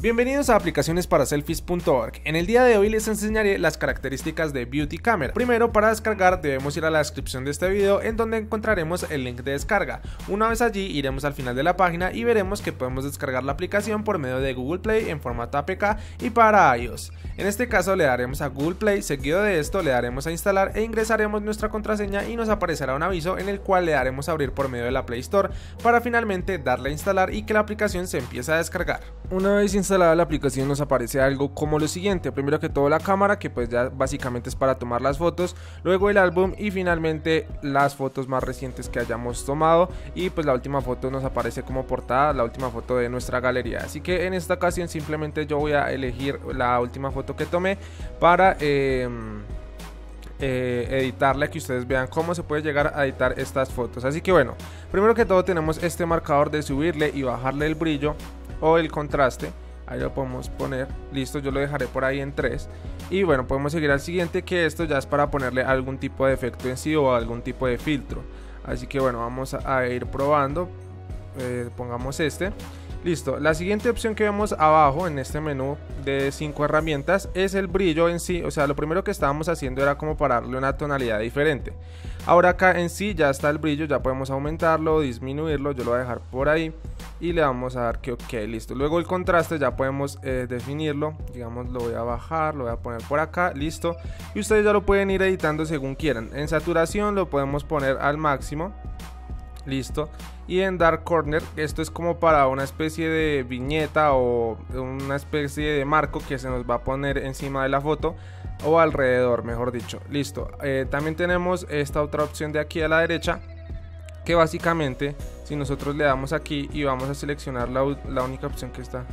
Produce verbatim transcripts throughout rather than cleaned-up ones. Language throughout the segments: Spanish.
Bienvenidos a aplicaciones para selfies punto org. En el día de hoy les enseñaré las características de Beauty Camera. Primero, para descargar debemos ir a la descripción de este video, en donde encontraremos el link de descarga. Una vez allí iremos al final de la página y veremos que podemos descargar la aplicación por medio de Google Play en formato A P K y para iOS. En este caso le daremos a Google Play, seguido de esto le daremos a instalar e ingresaremos nuestra contraseña y nos aparecerá un aviso en el cual le daremos a abrir por medio de la Play Store para finalmente darle a instalar y que la aplicación se empiece a descargar. Una vez instalada la aplicación nos aparece algo como lo siguiente: primero que todo la cámara, que pues ya básicamente es para tomar las fotos, luego el álbum y finalmente las fotos más recientes que hayamos tomado, y pues la última foto nos aparece como portada, la última foto de nuestra galería. Así que en esta ocasión simplemente yo voy a elegir la última foto que tomé para eh, eh, editarla, que ustedes vean cómo se puede llegar a editar estas fotos. Así que bueno, primero que todo tenemos este marcador de subirle y bajarle el brillo o el contraste. Ahí lo podemos poner, listo, yo lo dejaré por ahí en tres. Y bueno, podemos seguir al siguiente, que esto ya es para ponerle algún tipo de efecto en sí o algún tipo de filtro. Así que bueno, vamos a, a ir probando. eh, Pongamos este. Listo, la siguiente opción que vemos abajo en este menú de cinco herramientas es el brillo en sí. O sea, lo primero que estábamos haciendo era como para darle una tonalidad diferente. Ahora acá en sí ya está el brillo, ya podemos aumentarlo, disminuirlo. Yo lo voy a dejar por ahí y le vamos a dar que ok, listo. Luego el contraste ya podemos eh, definirlo. Digamos, lo voy a bajar, lo voy a poner por acá, listo. Y ustedes ya lo pueden ir editando según quieran. En saturación lo podemos poner al máximo. Listo. Y en Dark Corner, esto es como para una especie de viñeta o una especie de marco que se nos va a poner encima de la foto o alrededor, mejor dicho. Listo. Eh, también tenemos esta otra opción de aquí a la derecha, que básicamente si nosotros le damos aquí y vamos a seleccionar la, la única opción que está,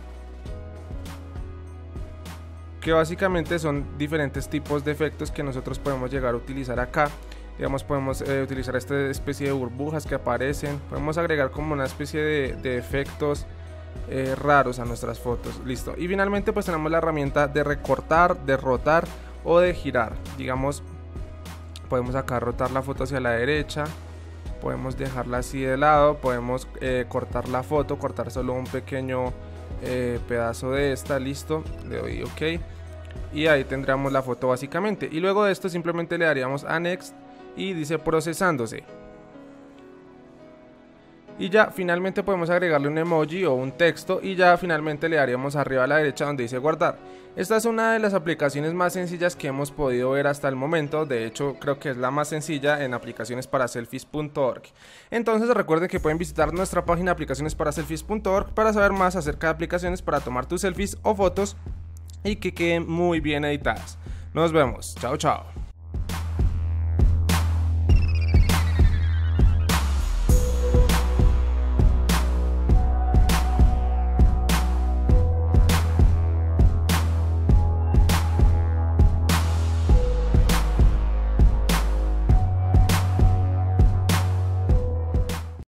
que básicamente son diferentes tipos de efectos que nosotros podemos llegar a utilizar acá. Digamos, podemos eh, utilizar esta especie de burbujas que aparecen. Podemos agregar como una especie de, de efectos eh, raros a nuestras fotos. Listo. Y finalmente pues tenemos la herramienta de recortar, de rotar o de girar. Digamos, podemos acá rotar la foto hacia la derecha. Podemos dejarla así de lado. Podemos eh, cortar la foto, cortar solo un pequeño eh, pedazo de esta. Listo. Le doy ok. Y ahí tendríamos la foto básicamente. Y luego de esto simplemente le daríamos a Next. Y dice procesándose. Y ya finalmente podemos agregarle un emoji o un texto. Y ya finalmente le daríamos arriba a la derecha donde dice guardar. Esta es una de las aplicaciones más sencillas que hemos podido ver hasta el momento. De hecho creo que es la más sencilla en aplicaciones para selfies punto org. Entonces recuerden que pueden visitar nuestra página aplicaciones para selfies punto org para saber más acerca de aplicaciones para tomar tus selfies o fotos y que queden muy bien editadas. Nos vemos. Chao, chao.